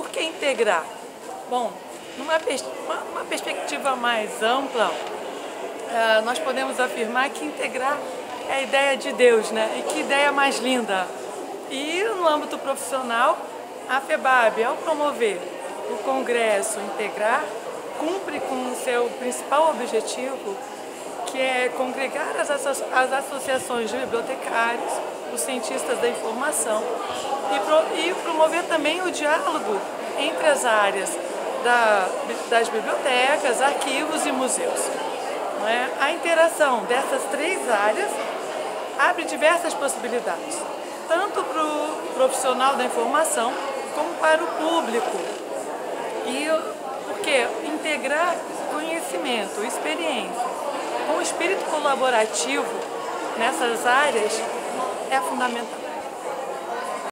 por que integrar? Bom, numa perspectiva mais ampla, nós podemos afirmar que integrar é a ideia de Deus, né? E que ideia mais linda! E no âmbito profissional, a FEBAB, ao promover o Congresso Integrar, cumpre com o seu principal objetivo, que é congregar as associações de bibliotecários, os cientistas da informação e promover também o diálogo entre as áreas das bibliotecas, arquivos e museus. Não é? A interação dessas três áreas abre diversas possibilidades, tanto para o profissional da informação como para o público. Porque integrar conhecimento, experiência, com o espírito colaborativo nessas áreas é fundamental.